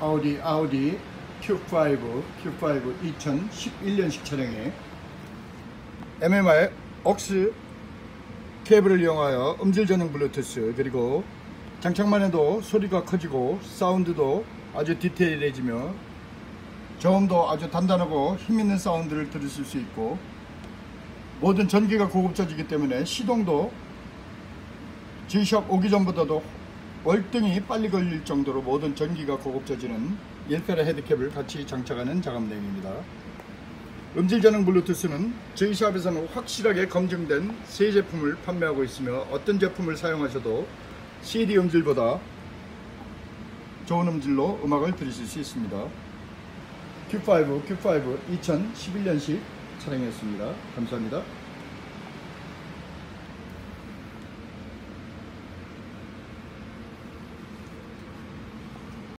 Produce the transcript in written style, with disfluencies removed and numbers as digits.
아우디 Q5 2011년식 차량에 MMI aux 케이블을 이용하여 음질 전용 블루투스, 그리고 장착만 해도 소리가 커지고 사운드도 아주 디테일해지며 저음도 아주 단단하고 힘있는 사운드를 들으실 수 있고, 모든 전기가 고급져지기 때문에 시동도 G샵 오기 전보다도 월등히 빨리 걸릴 정도로 모든 전기가 고급져지는 1페라 헤드캡을 같이 장착하는 작업 내용입니다. 음질 전용 블루투스는 저희 샵에서는 확실하게 검증된 새 제품을 판매하고 있으며, 어떤 제품을 사용하셔도 CD 음질보다 좋은 음질로 음악을 들으실 수 있습니다. Q5 2011년식 차량이었습니다. 감사합니다.